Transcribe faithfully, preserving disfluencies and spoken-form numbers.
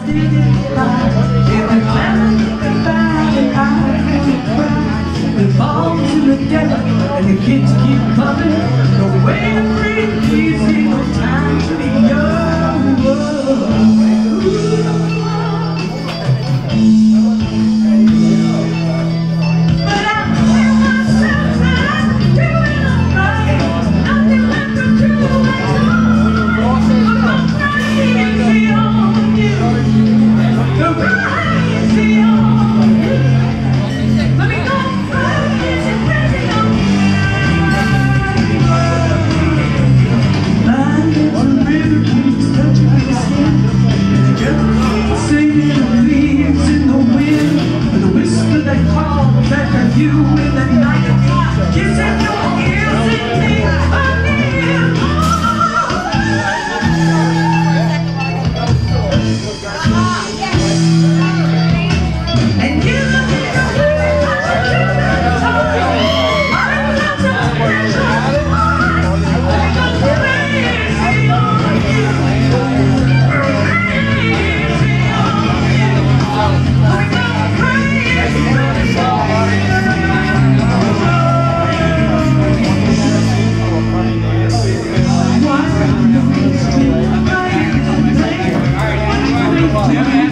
And the kids keep coming. No way to breathe easy, no time to be young. But I tell myself that I'm doing alright. Nothing left to do but I'm crazy on you. The crazy on you. Let me go crazy, crazy on you. You in the night, kissing your ears and me, I need and you look at the way that you do that time. I'm not so precious, I'm crazy on you, crazy on you, I'm crazy on you.